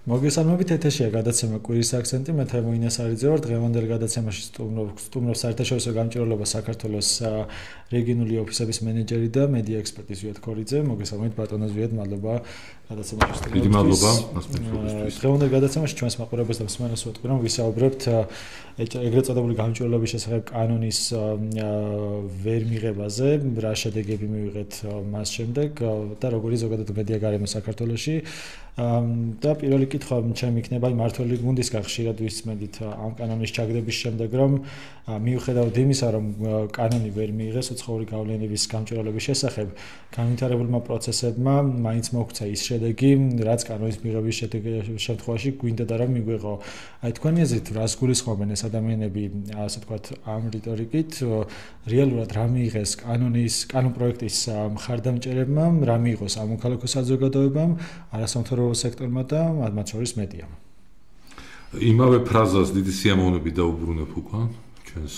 მოგესალმებით, ეთერშია გადაცემა კვირის აქცენტი, მე თემო ინეს არიძე ვარ. დღევანდელ გადაცემაში სტუმრობ საერთაშორისო გამჭირვალობას საქართველოს რეგიონული ოფისების მენეჯერი და მედია ექსპერტი ზვიად ქორიძე. მოგესალმებით ბატონო ზვიად, მადლობა გადაცემაში სტუმრობისთვის. დიდი მადლობა მასწავლებლისთვის. დღევანდელ გადაცემაში ჩვენს მაყურებელს და მსმენელს ვეთქვი, რომ ვისაუბრებთ ეგრეთ წოდებული გამჭირვალობის შესახებ კანონის ვერ მიღებაზე, რა შედეგები მივიღეთ მას შემდეგ და როგორი ზოგადად მედია გარემო საქართველოში. და პირველი კითხვა ჩემი იქნება მართველი გუნდისგან ხშირად ვისმენთ ამ კანონის ჩაგდების შემდეგ რომ მიუხედავად იმისა რომ კანონი ვერ მიიღეს უცხოური გავლენების გამჭირვალების შესახებ განვითარებულმა პროცესებმა მაინც მოგვცა ის შედეგი რაც კანონის მიღების შემთხვევაში გვინდა და რომ მიგვიღო აი თქვენი აზრით რას გულისხმობენ ეს ადამიანები ასე ვთქვათ ამ რიტორიკით რეალურად რა მიიღეს კანონ პროექტის მხარდამჭერებმა რა მიიღოს სამოქალაქო საზოგადოებამ არასამთავრობო სექტორმა და მათ შორის მედიამ. იმავე ფრაზას დიდი სიამოვნები დაუბრუნებ უკვე ჩვენს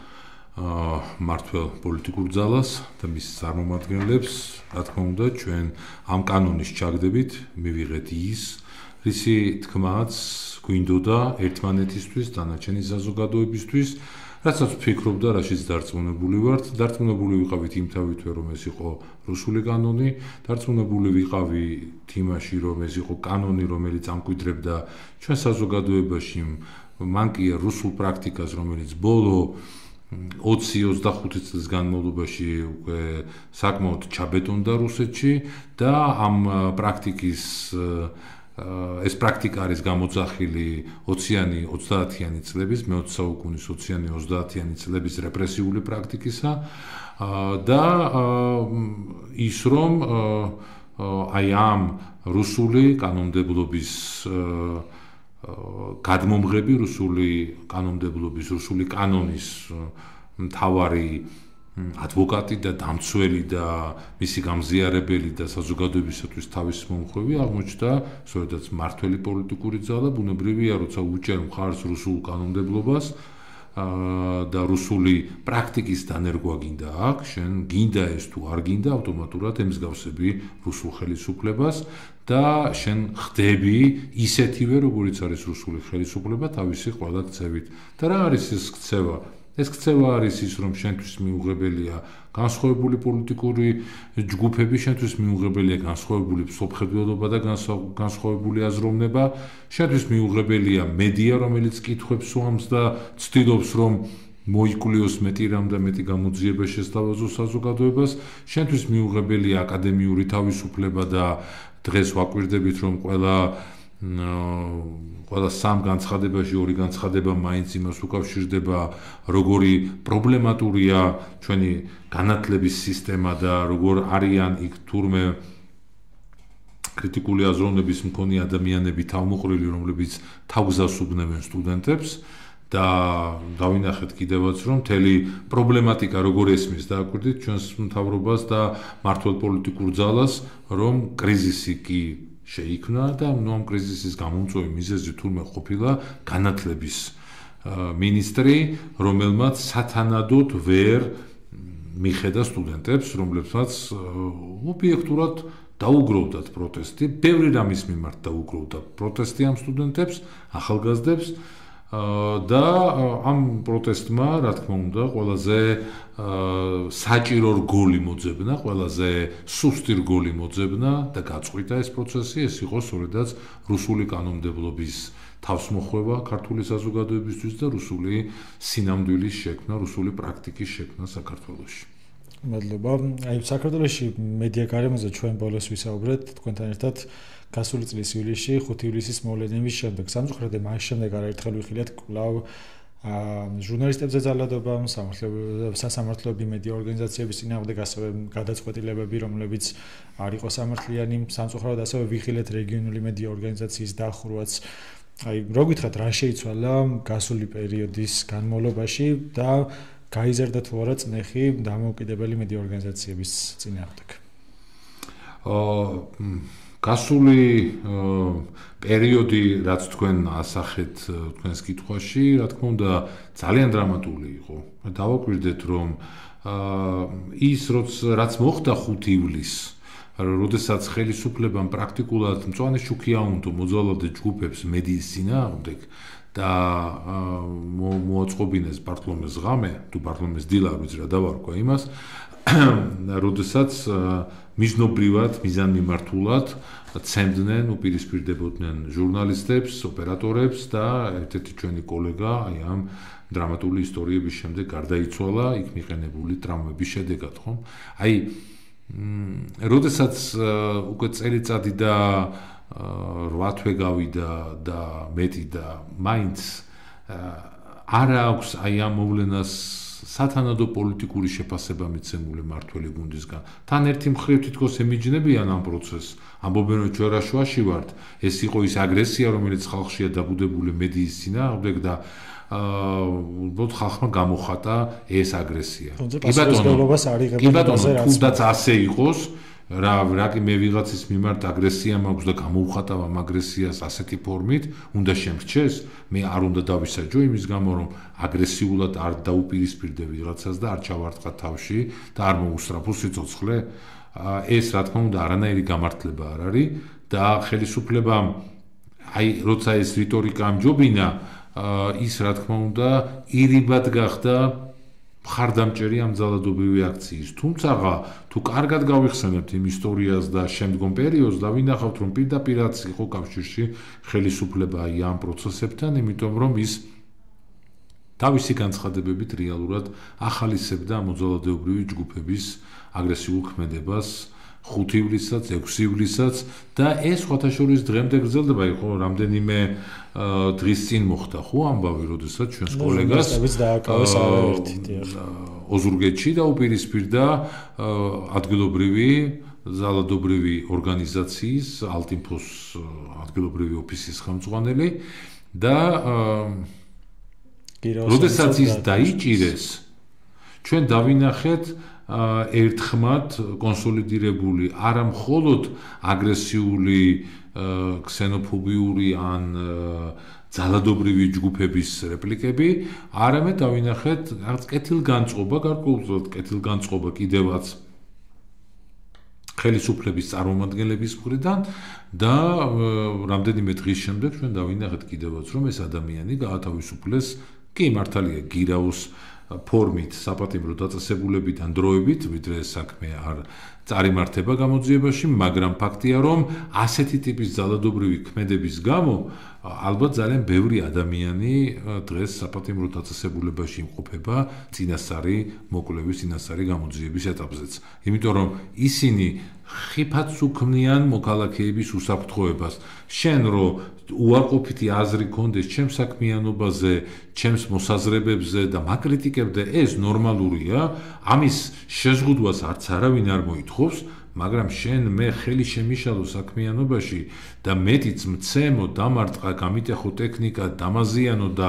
მართლ პოლიტიკურ ძალას და მის წარმომადგენლებს, რა თქმა უნდა, ჩვენ ამ კანონის ჩაგდებით მივიღეთ ის, რისი თქმაც გვინდოდა ერთმანეთისთვის, დანარჩენი საზოგადოებისთვის, რასაც ვფიქრობ და რაშიც დარწმუნებული ვართ. დარწმუნებული ვიყავით იმ თავითვე, რომ ეს იყო რუსული კანონი, დარწმუნებული ვიყავით იმაში, რომ ეს იყო კანონი, რომელიც ამკვიდრებდა ჩვენ საზოგადოებაში მანკია რუსულ პრაქტიკას, რომელიც ბოლო 20-25 წლის განმავლობაში უკვე საკმაოდ ჩაბეტონდა რუსეთში და ამ პრაქტიკის ეს პრაქტიკა არის გამოძახილი 20-30-იანი წლების, მე-20 საუკუნის 20-30-იანი წლების რეპრესიული პრაქტიკისა და ის რომ აი ამ რუსული კანონმდებლობის გადმომღები, რუსული კანონმდებლობის, რუსული კანონის მთავარი ადვოკატი და დამცველი და მისი გამზიარებელი და საზოგადოებისათვის თავის მომხრევი აღმოჩნდა სწორედაც მართველი პოლიტიკური ძალა ბუნებრივია როცა უჭერ მხარს რუსულ კანონმდებლობას და რუსული პრაქტიკის დანერგვა გინდა აქ შენ გინდა ეს თუ არ გინდა ავტომატურად ემსგავსები რუსულ ხელისუფლებას და შენ ხდები ისეთივე როგორიც არის რუსული ხელისუფლება თავისი ყველა ქცევით და რა არის ეს ქცევა ეს ქცევა არის ის, რომ შენთვის მიუღებელია განსხვავებული პოლიტიკური ჯგუფები, შენთვის მიუღებელია განსხვავებული მსოფლმხედველობა და განსხვავებული აზროვნება, შენთვის მიუღებელია მედია, რომელიც კითხვებს უამს და ცდილობს, რომ მოიკვლიოს მეტი რამ და მეტი გამოძიება შესთავაზოს საზოგადოებას, შენთვის მიუღებელია აკადემიური თავისუფლება და დღეს ვაკვირდებით, რომ ყველა სამ განცხადებაში ორი განცხადება მაინც იმას უკავშირდება, როგორი პრობლემატურია ჩვენი განათლების სისტემა და როგორ არიან იქ თურმე კრიტიკული აზროვნების მქონე ადამიანები თავმოყრილი, რომლებიც თავგზას უბნევენ სტუდენტებს და დავინახეთ კიდევაც, რომ მთელი პრობლემატიკა როგორ ესმის დააკვირდით ჩვენს მთავრობას და მართლ პოლიტიკურ ძალას, რომ კრიზისი კი შეიქმნა და ამ კრიზისის გამომწვევი მიზეზი თურმე ყოფილა განათლების მინისტრი, რომელმაც სათანადოდ ვერ მიხედა სტუდენტებს, რომლებსაც ობიექტურად დაუგროვდათ პროტესტი, ბევრი რამის მიმართ დაუგროვდა პროტესტი ამ სტუდენტებს, ახალგაზრდებს და ამ პროტესტმა, რა თქმა უნდა, ყველაზე საჭირო რგოლი მოძებნა, ყველაზე სუსტი რგოლი მოძებნა და გაწყვიტა ეს პროცესი, ეს იყო სწორედაც რუსული კანონმდებლობის თავსმოხვევა ქართული საზოგადოებისთვის და რუსული სინამდვილის შექმნა, რუსული პრაქტიკის შექმნა საქართველოში. მადლობა. აი საქართველოში მედია გარემოზე ჩვენ ბოლოს ვისაუბრეთ თქვენთან ერთად გასული წლის ივლისში 5 ივლისის მოვლენების შემდეგ. სამწუხაროდ მას შემდეგ არაერთხელ ვიხილეთ კვლავ ჟურნალისტებზე ძალადობა, სასამართლოები მედია ორგანიზაციების წინააღმდეგ ასევე გადაწყვეტილებები, რომლებიც არ იყო სამართლიანი, სამწუხაროდ ასევე ვიხილეთ რეგიონული მედია ორგანიზაციის დახურვაც. აი რო გითხრათ რა შეიცვალა გასული პერიოდის განმავლობაში და გაიზარდა თუ არა წნეხი დამოუკიდებელი მედია ორგანიზაციების წინააღმდეგ. გასული პერიოდი, რაც თქვენ ასახეთ თქვენს კითხვაში, რა თქმა უნდა, ძალიან დრამატული იყო. დავაკვირდეთ, რომ ის რაც მოხდა 5 ივლისს, როდესაც ხელისუფლებამ პრაქტიკულად მწვანე შუქი აუნდო მოძალადე ჯგუფებს მედიის წინააღმდეგ და მოაწყობინეს პარლამენტის ღამე, თუ პარლამენტის დილა ვიცი რა დავარქვა იმას, როდესაც მიზნობრივად, მიზანმიმართულად ცემდნენ, უპირისპირდებოდნენ ჟურნალისტებს, ოპერატორებს და ერთ-ერთი ჩვენი კოლეგა აი ამ დრამატული ისტორიების შემდეგ გარდაიცვალა იქ მიყენებული ტრავმების შედეგად, ხო? აი როდესაც უკვე წელიწადი და 8 თვე გავიდა და მეტი და მაინც არ აქვს აი ამ მოვლენას სათანადო პოლიტიკური შეფასება მიცემული მართველი გუნდისგან. თან ერთი მხრივ თითქოს ემიჯნებიან ამ პროცესს, ამბობენ რომ ჩვენ რა შუაში ვართ, ეს იყო ის აგრესია, რომელიც ხალხშია დაბუდებული მედიის წინააღმდეგ და უბრალოდ ხალხმა გამოხატა ეს აგრესია. კი ბატონო, თუნდაც ასე იყოს, რა კი მე ვიღაცის მიმართ აგრესია მაქვს და გამოვხატავ ამ აგრესიას ასეთი ფორმით, უნდა შემრჩეს, მე არ უნდა დავისაჯო იმის გამო, რომ აგრესიულად არ დაუპირისპირდე ვიღაცას და არ ჩავარტყა თავში და არ მოუსწრაფო სიცოცხლე. ეს რა თქმა უნდა არანაირი გამართლება არ არის და ხელისუფლებამ აი როცა ეს რიტორიკა ამჯობინა, ის რა თქმა უნდა ირიბად გახდა მხარდამჭერი ამ ძალადობრივი აქციის. თუმცა თუ კარგად გავიხსენებთ იმ ისტორიას და შემდგომ პერიოდს და ვინახავთ რომ პირდაპირაც იყო კავშირში ხელისუფლება აი ამ პროცესებთან, იმიტომ რომ ის თავისი განცხადებებით რეალურად ახალისებდა მოძალადეობრივი ჯგუფების აგრესიულ ქმედებას 5 ივლისსაც, 6 ივლისსაც და ეს ხოთაშორის დღემდე გრძელდება, იყო რამდენიმე დღის წინ მოხდა ხო ამბავი, როდესაც ჩვენს კოლეგას ოზურგეთში დაუპირისპირდა ადგილობრივი ძალადობრივი ორგანიზაციის ალტინფოს ადგილობრივი ოფისის ხელმძღვანელი და როდესაც ის დაიჭირეს, ჩვენ დავინახეთ ერთხმად კონსოლიდირებული არა მხოლოდ აგრესიული ქსენოფობიური ან ძალადობრივი ჯგუფების რეპლიკები, არამედ დავინახეთ კეთილგანწყობა, გარკვეულად კეთილგანწყობა კიდევაც ხელისუფლების წარმომადგენლების მხრიდან და რამდენიმე დღის შემდეგ ჩვენ დავინახეთ კიდევაც რომ ეს ადამიანი გაათავისუფლეს, კი მართალია გირაოს ფორმით საპატიმრო დაწესებულებიდან დროებით, ვიდრე საქმე არ წარიმართება გამოძიებაში, მაგრამ ფაქტია, რომ ასეთი ტიპის ძალადობრივი ქმედების გამო ალბათ ძალიან ბევრი ადამიანი დღეს საპატიმრო დაწესებულებაში იმყოფება წინასწარი მოკვლევის, წინასწარი გამოძიების ეტაპზეც. იმიტომ რომ ისინი ხიფათს უქმნიან მოქალაქეების უსაფრთხოებას. შენ რო უარყოფითი აზრი გქონდეს ჩემს საქმიანობაზე, ჩემს მოსაზრებებზე და მაკრიტიკებდე, ეს ნორმალურია, ამის შეზღუდვას არც არავინ არ მოითხოვს, მაგრამ შენ მე ხელი შემიშალო საქმიანობაში და მეტიც მცემო, დამარტყა, გამიტეხო ტექნიკა, დამაზიანო და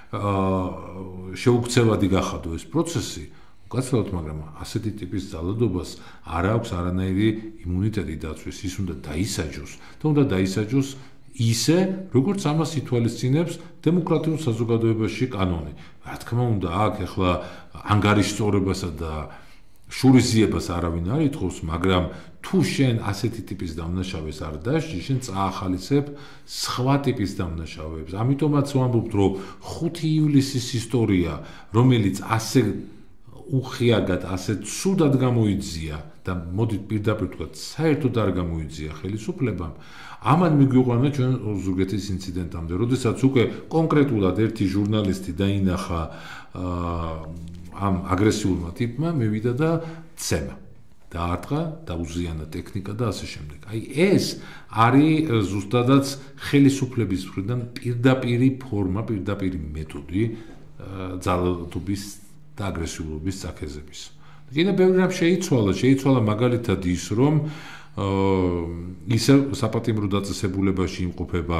შეუქცევადი გახადო ეს პროცესი. უკაცრავად, მაგრამ ასეთი ტიპის ძალადობას არ აქვს არანაირი იმუნიტეტი დაცვის, ის უნდა დაისაჯოს და უნდა დაისაჯოს ისე, როგორც ამას ითვალისწინებს დემოკრატიულ საზოგადოებაში კანონი. რა თქმა უნდა, აქ ახლა ანგარიშწორებასა და შურისძიებას არავინ არ ითხოვს, მაგრამ თუ შენ ასეთი ტიპის დამნაშავეს არ დაჟდი, შენ წაახალისებ სხვა ტიპის დამნაშავეებს. ამიტომაც ვამბობთ, რომ 5 ივლისის ისტორია, რომელიც ასე უხიარად, ასე ცუდად გამოიძია და მოდით პირდაპირ ვთქვათ, საერთოდ არ გამოიძია ხელისუფლებამ, ამან მიგვიყვანა ჩვენ ოზურგეთის ინციდენტამდე, როდესაც უკვე კონკრეტულად ერთი ჟურნალისტი დაინახა ამ აგრესიულმა ტიპმა, მივიდა და ცემა. დაარტყა, დაუზიანა ტექნიკა და ასე შემდეგ. აი ეს არის ზუსტადაც ხელისუფლების მხრიდან პირდაპირი ფორმა, პირდაპირი მეთოდი ძალადობის და აგრესიულობის წაქეზების. კიდევ ბევრი რამ შეიცვალა მაგალითად ის, რომ ისე საპატიმრო დაწესებულებაში იმყოფება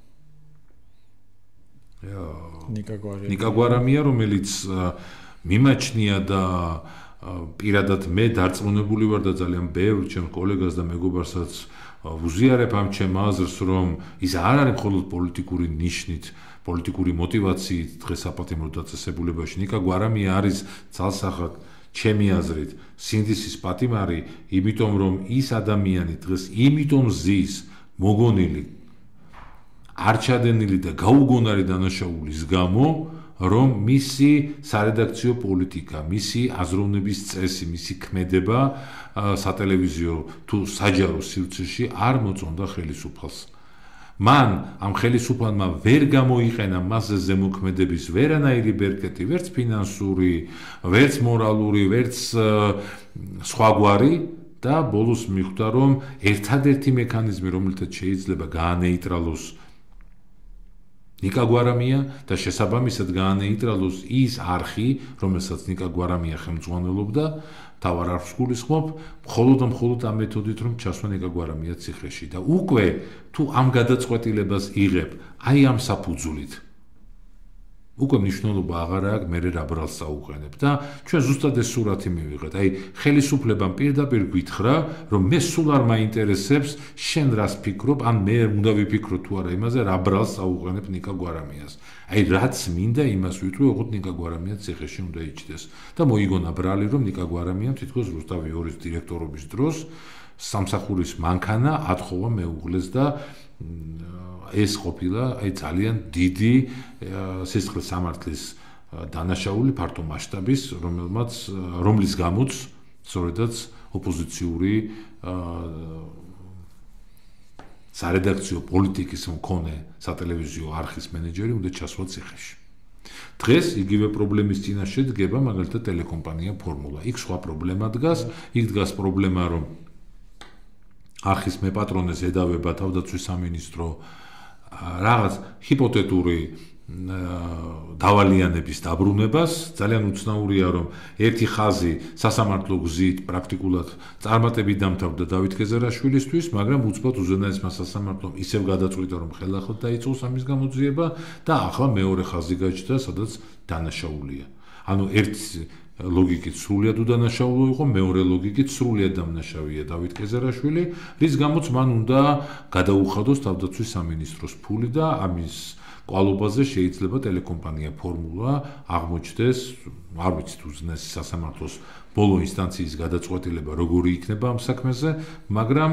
ნიკა გვარამია, რომელიც მიმაჩნია და პირადად მე დარწმუნებული ვარ და ძალიან ბევრ ჩემ კოლეგას და მეგობარსაც ვუზიარებ ამ ჩემ აზრს, რომ ის არ არის მხოლოდ პოლიტიკური ნიშნით, პოლიტიკური мотивაციით დღეს საპატიმრო დაწესებულებაში. ნიკა გვარამია არის ძალსახად ჩემი აზრით, სინდისის პატიმარი, იმიტომ რომ ის ადამიანი დღეს იმიტომ ზის მოგონილი, არჩადენილი და გაუგონარი დანაშაულის გამო, რომ მისი სარედაქციო პოლიტიკა, მისი აზროვნების წესი, მისი ქმედება სატელევიზიო თუ საჯარო სივრცეში არ მოწონდა ხელისუფალს. მან ამ ხელისუფალმა ვერ გამოიყენა მასზე ზემოქმედების ვერანაირი ბერკეტი, ვერც ფინანსური, ვერც მორალური, ვერც სხვაგვარი და ბოლოს მიხვდა, რომ ერთადერთი მექანიზმი, რომელთაც შეიძლება გაანეიტრალოს ნიკა გვარამია და შესაბამისად გაანეიტრალოს ის არხი, რომელსაც ნიკა გვარამია ხელმძღვანელობდა, თავარ არხს გულისხმობ, მხოლოდ და მხოლოდ ამ მეთოდით, რომ ჩასვა ნიკა გვარამია ციხეში და უკვე თუ ამ გადაწყვეტილებას იღებ, აი ამ საფუძვლით, უკვე მნიშვნელობა აღარ აქვს, მე რა ბრალს წაუყენებ და ჩვენ ზუსტად ეს სურათი მივიღეთ. აი ხელისუფლებამ პირდაპირ გითხრა, რომ მე სულ არ მაინტერესებს შენ რას ფიქრობ, ან მე უნდა ვიფიქრო თუ არა იმაზე, რა ბრალს წაუყენებ ნიკა გვარამიას. აი რაც მინდა იმას ვიტყვი, ოღონდ ნიკა გვარამია ციხეში უნდა იჭდეს. და მოიგონა ბრალი, რომ ნიკა გვარამიამ თითქოს რუსთავი 2-ის დირექტორობის დროს სამსახურის მანქანა ათხოვა მეუღლეს და ეს ყოფილა აი ძალიან დიდი სისხლის სამართლის დანაშაული ფართო მასშტაბის, რომლის გამოც სწორედაც ოპოზიციური სარედაქციო პოლიტიკის მქონე სატელევიზიო არხის მენეჯერი უნდა ჩასვა ციხეში. დღეს იგივე პრობლემის წინაშე დგება მაგალითად ტელეკომპანია ფორმულა. იქ სხვა პრობლემა დგას, იქ დგას პრობლემა, რომ არხის მეპატრონეს ედავება თავდაცვის სამინისტრო რაღაც ჰიპოთეტური დავალიანების დაბრუნებას. ძალიან უცნაურია, რომ ერთი ხაზი სასამართლო გზით პრაქტიკულად წარმატებით დამთავრდა დავით გეზერაშვილისთვის, მაგრამ უცბად უზენაესმა სასამართლომ ისევ გადაწყვიტა, რომ ხელახლა დაიწყოს ამის გამოძიება და ახლა მეორე ხაზი გაჩნდა, სადაც დანაშაულია. ანუ ერთი ლოგიკით სრულიად უდანაშაულო იყო, მეორე ლოგიკით სრულიად დამნაშავია დავით გეზერაშვილი, რის გამოც მან უნდა გადაუხადოს თავდაცვის სამინისტროს ფული და ამის კვალობაზე შეიძლება ტელეკომპანია ფორმულა აღმოჩნდეს, არ ვიცით უზენაესი სასამართლოს ბოლო ინსტანციის გადაწყვეტილება როგორი იქნება ამ საქმეზე, მაგრამ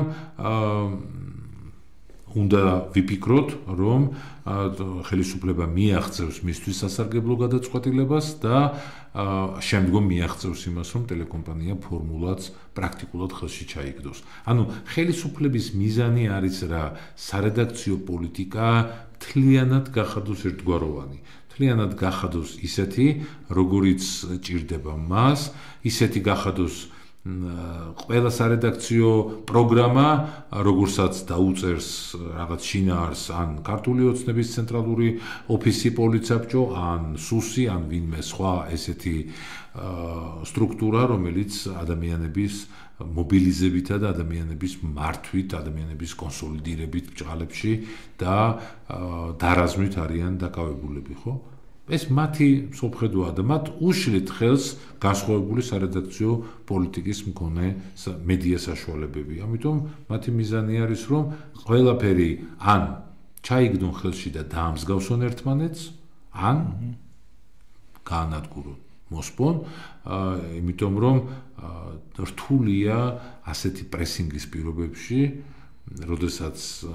უნდა ვიფიქროთ, რომ ხელისუფლება მიაღწევს მისთვის სასარგებლო გადაწყვეტილებას და შემდგომ მიაღწევს იმას, რომ ტელეკომპანია ფორმულაც პრაქტიკულად ხელში ჩაიგდოს. ანუ ხელისუფლების მიზანი არის რა, სარედაქციო პოლიტიკა მთლიანად გახადოს ერთგვაროვანი. მთლიანად გახადოს ისეთი, როგორიც ჭირდება მას, ისეთი გახადოს ყველა სარედაქციო პროგრამა, როგორცაც დაუწერს რაღაც შინაარს ან ქართული ოცნების ცენტრალური ოფისი პოლიცაბჭო, ან სუსი, ან ვინმე სხვა ესეთი სტრუქტურა, რომელიც ადამიანების მობილიზებითა და ადამიანების მართვით, ადამიანების კონსოლიდირებით ბჭყალებში და დარაზმით არიან დაკავებულები, ხო? ეს მათი სოფხედოა და მათ უშლით ხელს განსხვავებული სარედაქციო პოლიტიკის მქონე მედია საშუალებები. ამიტომ მათი მიზანი არის, რომ ყველაფერი ან ჩაიგდონ ხელში და დაამსგავსონ ერთმანეთს, ან გაანადგურონ, მოსპონ, იმიტომ რომ რთულია ასეთი პრესინგის პირობებში, როდესაც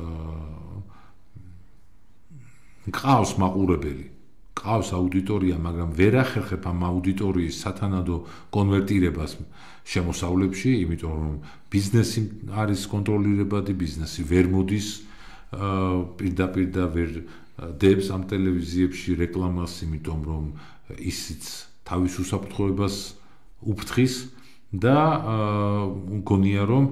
ყავს მაყურებელი, ყავს აუდიტორია, მაგრამ ვერ ახერხებ ამ აუდიტორიის სათანადო კონვერტირებას შემოსავლებში, იმიტომ რომ ბიზნესი არის კონტროლირებადი, ბიზნესი ვერ მოდის პირდაპირ და ვერ დებს ამ ტელევიზიებში რეკლამას, იმიტომ რომ ისიც თავის უსაფრთხოებას უფრთხის და მგონია რომ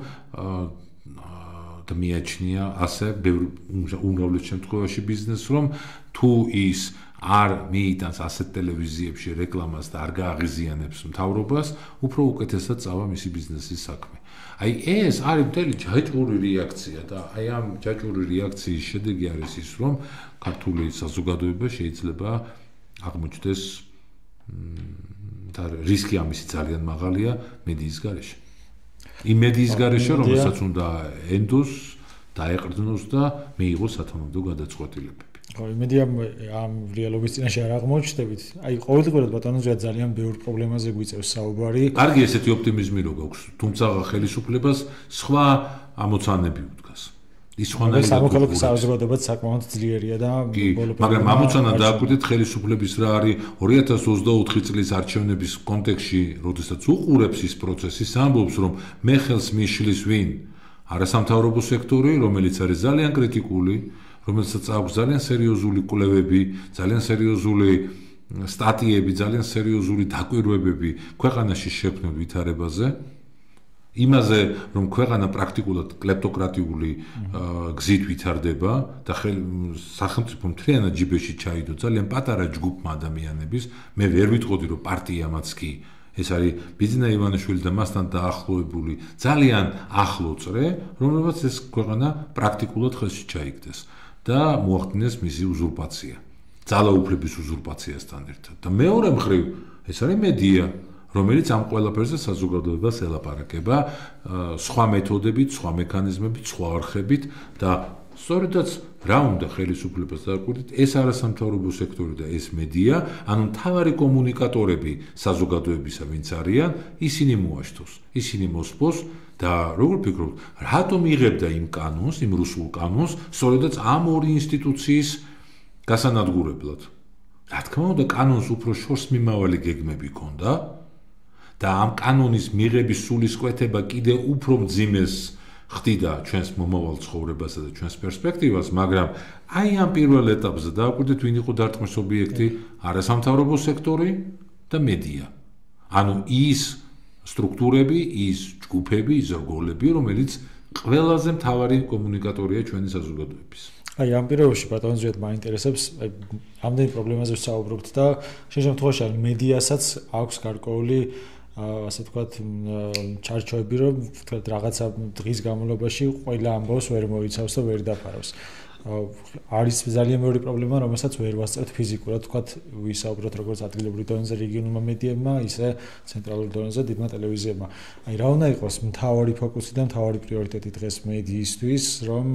და მიაჩნია ასე უმრავლეს შემთხვევაში ბიზნესს, რომ თუ ის არ მიიტანს ასეთ ტელევიზიებში რეკლამას და არ გააღიზიანებს მთავრობას, უფრო უკეთესად წავა მისი ბიზნესის საქმე. აი ეს არის მთელი ჯაჭვური რეაქცია და აი ამ ჯაჭვური რეაქციის შედეგი არის ის, რომ ქართული საზოგადოება შეიძლება აღმოჩნდეს და რისკი ამისი ძალიან მაღალია მედიის გარეშე. იმ მედიის გარეშე, რომელსაც უნდა ენდოს, დაეყრდნოს და მიიღოს სათანადო გადაწყვეტილებები. ხო, იმედია ამ რეალობის წინაშე არ აღმოჩნდებით. აი, ყოველდღურად ბატონო ძალიან ბევრ პრობლემაზე გვიწევს საუბარი. კარგი ესეთი ოპტიმიზმი რო გაქვს, თუმცა ხელისუფლებას სხვა ამოცანები უდგას. ის ხონელი სამოქალაქო საზოგადოებაც საკმაოდ ძლიერია და მაგრამ ამოცანა დააკვირდეთ ხელისუფლების რა არის 2024 წლის არჩევნების კონტექსტში, როდესაც უყურებს ის პროცესი, ამბობს რომ მე ხელს მიშლის ვინ? არასამთავრობო სექტორი, რომელიც არის ძალიან კრიტიკული, რომელსაც აქვს ძალიან სერიოზული კვლევები, ძალიან სერიოზული სტატიები, ძალიან სერიოზული დაკვირვებები ქვეყანაში შექმნილ ვითარებაზე. იმაზე, რომ ქვეყანა პრაქტიკულად კლეპტოკრატიული გზით ვითარდება და სახელმწიფო მთლიანად ჯიბეში ჩაიდო ძალიან პატარა ჯგუფმა ადამიანების, მე ვერ ვიტყოდი, რომ პარტიამაც კი ეს არის ბიძინა ივანიშვილი და მასთან დაახლოებული ძალიან ახლო წრე, რომელსაც ეს ქვეყანა პრაქტიკულად ხელში ჩაიგდეს და მოახდინეს მისი უზურპაცია, ძალაუფლების უზურპაციასთან ერთად. და მეორე მხრივ, ეს არის მედია, რომელიც ამ ყველაფერზე საზოგადოებას ელაპარაკება სხვა მეთოდებით, სხვა მექანიზმებით, სხვა არხებით და სწორედაც რა უნდა ხელისუფლებას დააკვირდეთ, ეს არასამთავრობო სექტორი და ეს მედია, ანუ მთავარი კომუნიკატორები საზოგადოებისა, ვინც არიან, ისინი მოაშთოს, ისინი მოსპოს და როგორ ფიქრობთ, რატომ იღებდა იმ კანონს, იმ რუსულ კანონს, სწორედაც ამ ორი ინსტიტუციის გასანადგურებლად. რა თქმა უნდა, კანონს უფრო შორს მიმავალი გეგმები ჰქონდა და ამ კანონის მიღების სულისკვეთება კიდე უფრო მძიმეს ხდიდა ჩვენს მომავალ ცხოვრებასა და ჩვენს პერსპექტივას, მაგრამ აი ამ პირველ ეტაპზე დააკვირდეთ, ვინ იყო დარტყმის ობიექტი, არასამთავრობო სექტორი და მედია. ანუ ის სტრუქტურები, ის ჯგუფები, ის რგოლები, რომელიც ყველაზე მთავარი კომუნიკატორია ჩვენი საზოგადოების. აი ამ პირობებში ბატონო ზედ მაინტერესებს, აი ამდენი პრობლემაზე ვსაუბრობთ და შემთხვევაში მედიასაც აქვს გარკვეული ასე ვთქვათ, ჩარჩოები, რომ ვთქვათ, რაღაცა დღის განმავლობაში ყველა ამბავს ვერ მოიცავს და ვერ დაფარავს. არის ძალიან ბევრი პრობლემა, რომელსაც ვერ ვასწრებთ ფიზიკურად, ვთქვათ, ვისაუბროთ როგორც ადგილობრივ დონეზე რეგიონულმა მედიებმა, ისე ცენტრალურ დონეზე დიდმა ტელევიზიებმა. აი რა უნდა იყოს მთავარი ფოკუსი და მთავარი პრიორიტეტი დღეს მედიისთვის, რომ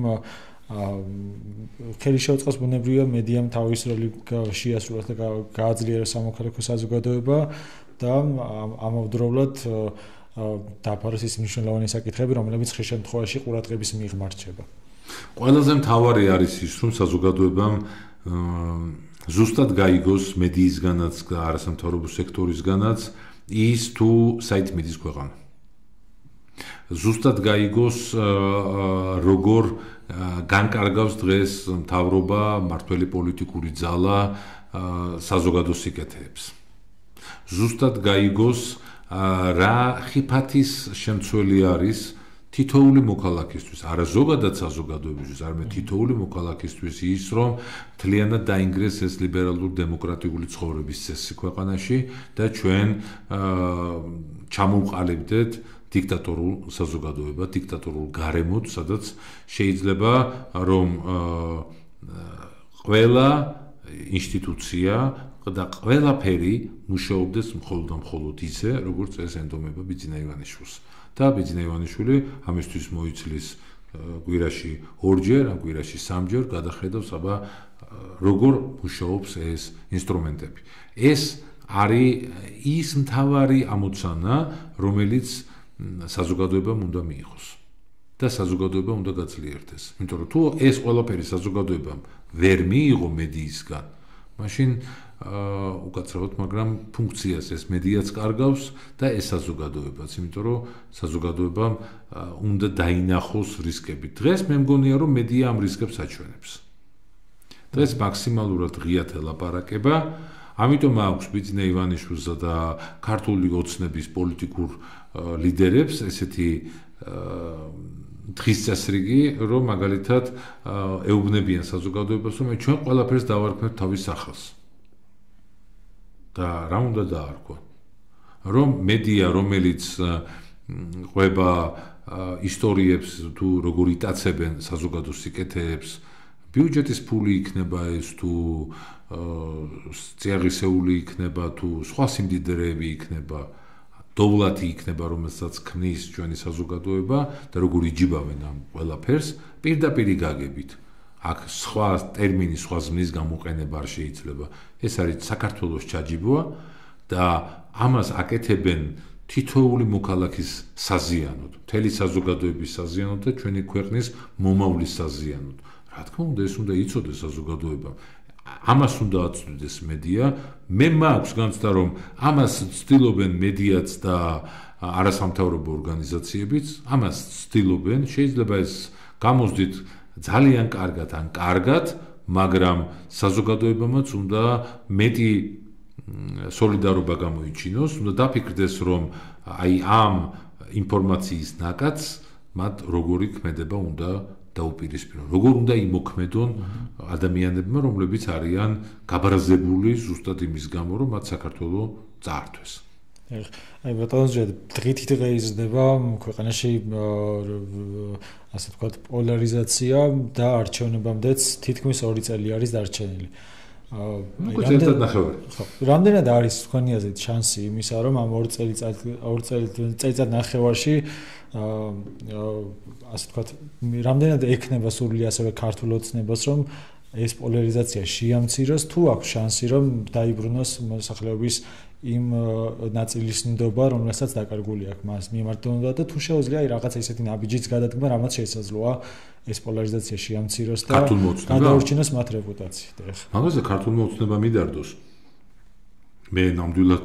ხელი შეუწყოს ბუნებრივია მედიამ თავის როლი შეასრულოს და გააძლიეროს სამოქალაქო საზოგადოება და ამავდროულად დაფაროს ის მნიშვნელოვანი საკითხები, რომლებიც ხშირ შემთხვევაში ყურადღების მიღმა რჩება. ყველაზე მთავარი არის ის, რომ საზოგადოებამ ზუსტად გაიგოს მედიისგანაც და არასამთავრობო სექტორისგანაც ის თუ საით მიდის ქვეყანა. ზუსტად გაიგოს როგორ განკარგავს დღეს მთავრობა, მმართველი პოლიტიკური ძალა საზოგადო სიკეთეებს. ზუსტად გაიგოს რა ხიფათის შემცველი არის თითოეული მოქალაქისთვის, არა ზოგადად საზოგადოებისთვის, არამედ თითოეული მოქალაქისთვის ის, რომ მთლიანად დაინგრეს ეს ლიბერალურ დემოკრატიული ცხოვრების წესი ქვეყანაში და ჩვენ ჩამოვყალიბდეთ დიქტატორულ საზოგადოებად, დიქტატორულ გარემოთ, სადაც შეიძლება რომ ყველა ინსტიტუცია და ყველაფერი მუშაობდეს მხოლოდ და მხოლოდ ისე, როგორც ეს ენდომება ბიძინა ივანიშვილს. და ბიძინა ივანიშვილი ამისთვის მოიცლის კვირაში ორჯერ, ან კვირაში სამჯერ გადახედავს, აბა როგორ მუშაობს ეს ინსტრუმენტები. ეს არის ის მთავარი ამოცანა, რომელიც საზოგადოებამ უნდა მიიღოს და საზოგადოება უნდა გაძლიერდეს. იმიტომ რომ თუ ეს ყველაფერი საზოგადოებამ ვერ მიიღო მედიისგან, მაშინ უკაცრავად, მაგრამ ფუნქციას ეს მედიაც კარგავს და ეს საზოგადოებაც, იმიტომ რომ საზოგადოებამ უნდა დაინახოს რისკები. დღეს მე მგონია, რომ მედია ამ რისკებს აჩვენებს. დღეს მაქსიმალურად ღიად ელაპარაკება, ამიტომ აქვს ბიძინა ივანიშვილსა და ქართული ოცნების პოლიტიკურ ლიდერებს ესეთი დღის წესრიგი, რომ მაგალითად ეუბნებიან საზოგადოებას, რომ ჩვენ ყველაფერს დავარქმევთ თავის სახელს. და რა უნდა დაარქვათ? რომ მედია, რომელიც ყვება ისტორიებს თუ როგორ იტაცებენ საზოგადო სიკეთეებს, ბიუჯეტის ფული იქნება ეს თუ წიაღისეული იქნება თუ სხვა სიმდიდრეები იქნება, დოვლათი იქნება, რომელსაც ქმნის ჩვენი საზოგადოება და როგორ იჯიბავენ ამ ყველაფერს, პირდაპირ გაგებით. აქ სხვა ტერმინი, სხვა ზმნის გამოყენება არ შეიძლება. ეს არის საქართველოს ჩაჯიბოა და ამას აკეთებენ თითოეული მოქალაქის საზიანოდ, მთელი საზოგადოების საზიანოდ და ჩვენი ქვეყნის მომავლის საზიანოდ. Რა თქმა უნდა, ეს უნდა იცოდეს საზოგადოება. ამას უნდა აწვდიდეს მედია. მე მაქვს განცდა, რომ ამას ცდილობენ მედიაც და არასამთავრობო ორგანიზაციებიც, ამას ცდილობენ, შეიძლება ეს გამოსდით ძალიან კარგად ან კარგად, მაგრამ საზოგადოებამაც უნდა მეტი სოლიდარობა გამოიჩინოს, უნდა დაფიქრდეს, რომ აი ამ ინფორმაციის ნაკადს მათ როგორი ქმედება უნდა დაუპირისპირონ. Როგორ უნდა იმოქმედონ ადამიანებმა, რომლებიც არიან გაბრაზებული ზუსტად იმის გამო, რომ მათ საქართველო წაართვეს. აი ბატონო, დღით დღე იზრდება ქვეყანაში ასე ვთქვათ პოლარიზაცია და არჩევნებამდეც თითქმის 2 წელი არის დარჩენილი. რამდენად არის თქვენი აზრით შანსი იმისა, რომ ამ 2 წელიწად ნახევარში ასე ვთქვათ, რამდენად ექნება სურვილი ასევე ქართულ ოცნებას, რომ ეს პოლარიზაცია შეამციროს, თუ აქვს შანსი, რომ დაიბრუნოს მოსახლეობის იმ ნაწილის ნდობა, რომელსაც დაკარგული აქვს მას მიმართულება და თუ შეუძლია აი რაღაცა ისეთი ნაბიჯიც გადადგმა, რამაც შესაძლოა ეს პოლარიზაცია შეამციროს და გადაურჩინოს მათ რეპუტაციით. მაგაზე ქართულმა ოცნებამ მიდარდოს. მე ნამდვილად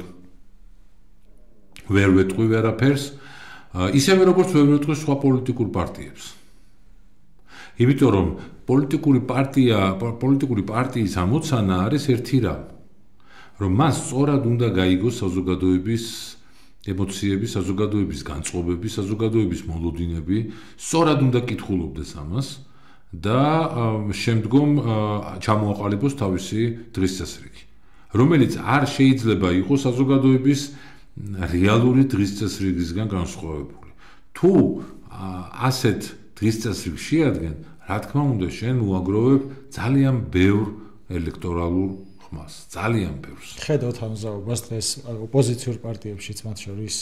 ვერ ვეტყვი ვერაფერს, ისევე როგორც ვერ ვეტყვი სხვა პოლიტიკურ პარტიებს. იმიტომ რომ პოლიტიკური პარტიის ამოცანა არის ერთი რამ, რომ მას სწორად უნდა გაიგოს საზოგადოების ემოციები, საზოგადოების განწყობები, საზოგადოების მოლოდინები, სწორად უნდა კითხულობდეს ამას და შემდგომ ჩამოაყალიბოს თავისი დღის წესრიგი, რომელიც არ შეიძლება იყოს საზოგადოების რეალური დღის წესრიგისგან განსხვავებული. თუ ასეთ დღის წესრიგს შეადგენ, რა თქმა უნდა, შენ უაგროვებ ძალიან ბევრ ელექტორალურ ხმას, ძალიან ბევრს. ხედავთ ამ ზაობას დღეს ოპოზიციურ პარტიებშიც მათ შორის?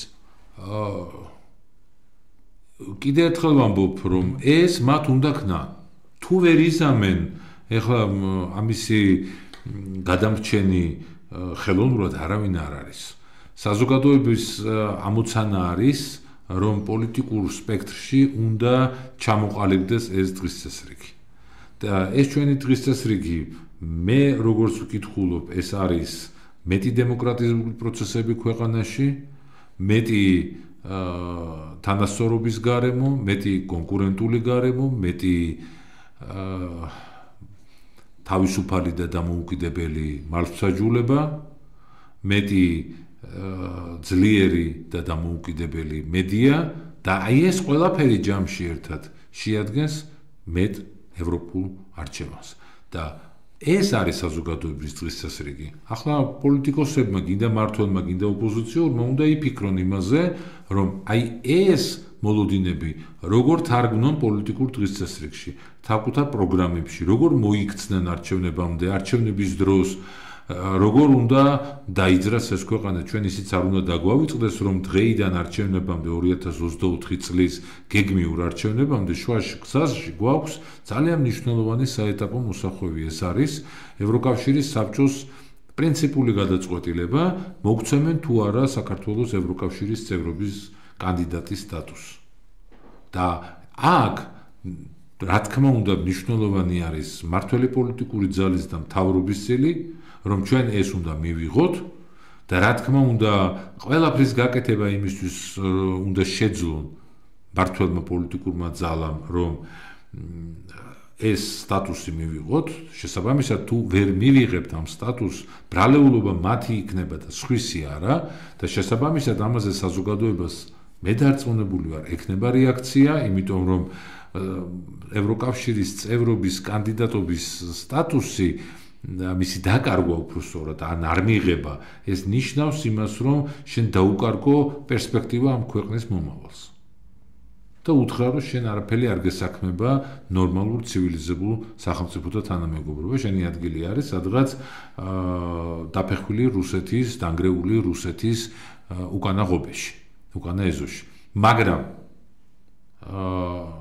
კიდევ ერთხელ ვამბობ, რომ ეს მათ უნდა ქნან. თუ ვერ იზამენ, ეხლა ამისი გადამრჩენი ხელოვნურად არავინ არ არის. საზოგადოების ამოცანა არის, რომ პოლიტიკურ სპექტრში უნდა ჩამოყალიბდეს ეს დღის წესრიგი. და ეს ჩვენი დღის წესრიგი, მე როგორც ვკითხულობ, ეს არის მეტი დემოკრატიზმული პროცესები ქვეყანაში, მეტი თანასწორობის გარემო, მეტი კონკურენტული გარემო, მეტი თავისუფალი და დამოუკიდებელი მართლმსაჯულება, მეტი ძლიერი და დამოუკიდებელი მედია და აი ეს ყველაფერი ჯამში ერთად შეადგენს მეტ ევროპულ არჩევანს და ეს არის საზოგადოების დღის წესრიგი. ახლა პოლიტიკოსებმა, გინდა მმართველმა, გინდა ოპოზიციურმა, უნდა იფიქრონ იმაზე, რომ აი ეს მოლოდინები როგორ თარგმნონ პოლიტიკურ დღის წესრიგში, თავკუთარ პროგრამებში, როგორ მოიქცნენ არჩევნებამდე, არჩევნების დროს, როგორ უნდა დაიძრას ეს ქვეყანა. ჩვენ ისიც არ უნდა დაგვავიწყდეს, რომ დღეიდან არჩევნებამდე 2024 წლის გეგმიურ არჩევნებამდე შუაში გზაში გვაქვს ძალიან მნიშვნელოვანი საეტაპო მოსახვევი. ეს არის ევროკავშირის საბჭოს პრინციპული გადაწყვეტილება, მოგცემენ თუ არა საქართველოს ევროკავშირის წევრობის კანდიდატის სტატუსს. და აქ რა თქმა უნდა მნიშვნელოვანი არის მმართველი პოლიტიკური ძალის და მთავრობის წილი, რომ ჩვენ ეს უნდა მივიღოთ და რა თქმა უნდა ყველაფრის გაკეთება იმისთვის უნდა შეძლონ მმართველმა პოლიტიკურმა ძალამ, რომ ეს სტატუსი მივიღოთ. შესაბამისად, თუ ვერ მივიღებთ ამ სტატუსს, ბრალეულობა მათი იქნება და სხვისი არა და შესაბამისად ამაზე საზოგადოებას მე დარწმუნებული ვარ, ექნება რეაქცია, იმიტომ რომ ევროკავშირის წევრობის კანდიდატობის სტატუსი და მისი დაკარგვა უფრო სწორად ან არ მიღება, ეს ნიშნავს იმას, რომ შენ დაუკარგო პერსპექტივა ამ ქვეყნის მომავალს. და უთხრა, რომ შენ არაფერი არ გესაქმება ნორმალურ ცივილიზებულ სახელმწიფოთა თანამეგობრობა, შენი ადგილი არის სადღაც დაფეხვილი რუსეთის, დანგრეული რუსეთის უკანა ღობეში, უკანა ეზოში. მაგრამ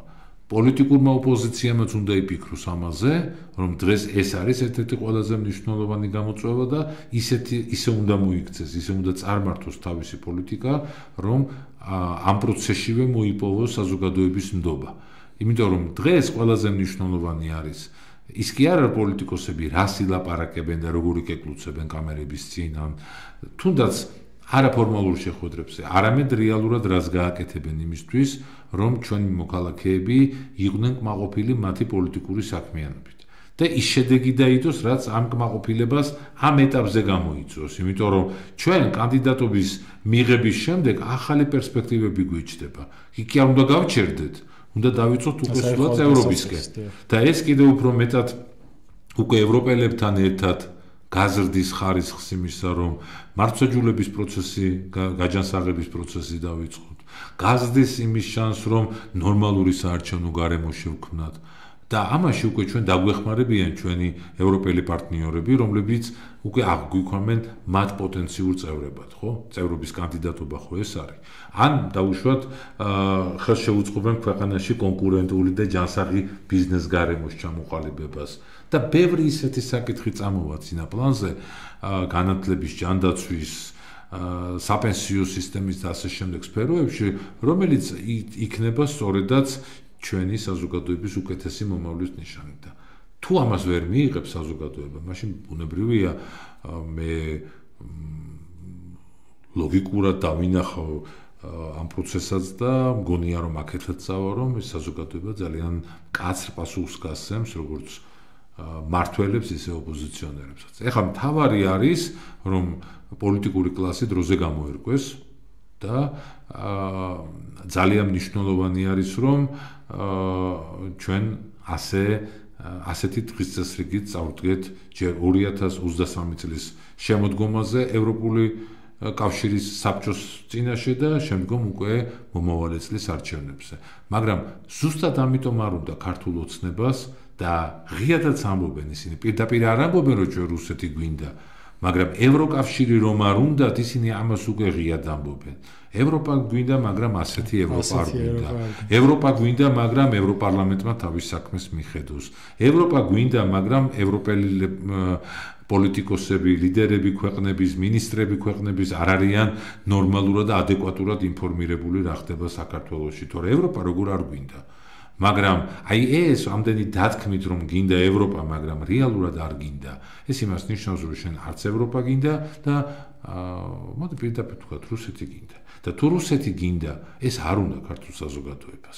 პოლიტიკურმა ოპოზიციამაც უნდა იფიქროს ამაზე, რომ დღეს ეს არის ერთ-ერთი ყველაზე მნიშვნელოვანი გამოწვევა და ისე უნდა მოიქცეს, ისე უნდა წარმართოს თავისი პოლიტიკა, რომ ამ პროცესშივე მოიპოვოს საზოგადოების ნდობა. იმიტომ რომ დღეს ყველაზე მნიშვნელოვანი არის ის კი არა პოლიტიკოსები რას ილაპარაკებენ და როგორ იკეკლუცებენ კამერების წინ, თუნდაც არაფორმალურ შეხვედრებზე, არამედ რეალურად რას გააკეთებენ იმისთვის, რომ ჩვენი მოქალაქეები იყვნენ კმაყოფილი მათი პოლიტიკური საქმიანობით. და ის შედეგი დაიდოს, რაც ამ კმაყოფილებას ამ ეტაპზე გამოიწვევს, იმიტომ რომ ჩვენ კანდიდატობის მიღების შემდეგ ახალი პერსპექტივები გვიჩნდება. კი არ უნდა გავჩერდეთ, უნდა დავიწყოთ უკვე სულად ევროპისკენ. და ეს კიდევ უფრო მეტად უკვე ევროპელებთან ერთად გაზრდის ხარისხს იმისა, რომ მართლმსაჯულების პროცესი, გაჯანსაღების პროცესი დავიწყოთ. გაზრდის იმის შანსს, რომ ნორმალური საარჩევნო გარემო შევქმნათ. და ამაში უკვე ჩვენ დაგვეხმარებიან ჩვენი ევროპელი პარტნიორები, რომლებიც უკვე აღვიქვამენ მათ პოტენციურ წევრებად, ხო? წევრობის კანდიდატობა ხო ეს არის. ან დაუშვათ ხელს შეუწყობენ ქვეყანაში კონკურენტული და ჯანსაღი ბიზნეს გარემოს ჩამოყალიბებას. და ბევრი ისეთი საკითხი წამოვა წინა პლანზე, განათლების, ჯანდაცვის, საპენსიო სისტემის და ასე შემდეგ სფეროებში, რომელიც იქნება სწორედაც ჩვენი საზოგადოების უკეთესი მომავლის ნიშანი და თუ ამას ვერ მიიღებს საზოგადოება, მაშინ ბუნებრივია მე ლოგიკურად დავინახავ ამ პროცესსაც და მგონია რომ აქეთაც წავა რომ ეს საზოგადოება ძალიან მკაცრ პასუხს გასცემს როგორც მართველებს ისე ოპოზიციონერებსაც. ეხლა მთავარი არის რომ პოლიტიკური კლასი დროზე გამოერკვეს და ძალიან მნიშვნელოვანი არის რომ ჩვენ ასეთი დღის წესრიგით წავდგეთ ჯერ 2023 წლის შემოდგომაზე ევროპული კავშირის საბჭოს წინაშე და შემდგომ უკვე მომავალი წლის არჩევნებზე. მაგრამ ზუსტად ამიტომ არ უნდა ქართულ ოცნებას და ღიადაც ამბობენ ისინი, პირდაპირ არ ამბობენ რომ ჩვენ რუსეთი გვინდა, მაგრამ ევროკავშირი რომ არ უნდათ, ისინი ამას უკვე ღიად ამბობენ. ევროპა გვინდა, მაგრამ ასეთი ევროპა არ გვინდა. ევროპა გვინდა, მაგრამ ევროპარლამენტმა თავის საქმეს მიხედოს. ევროპა გვინდა, მაგრამ ევროპელი პოლიტიკოსები, ლიდერები ქვეყნების, მინისტრები ქვეყნების არ არიან ნორმალურად და ადეკვატურად ინფორმირებული რა ხდება საქართველოში. თორე ევროპა როგორ არ გვინდა. მაგრამ აი ეს ამდენი დათქმით რომ გინდა ევროპა, მაგრამ რეალურად არ გინდა. ეს იმას ნიშნავს, რომ შენ არც ევროპა გინდა და მოდი პირდაპირ ვთქვათ, რუსეთი გინდა. და თუ რუსეთი გინდა, ეს არ უნდა ქართულ საზოგადოებას.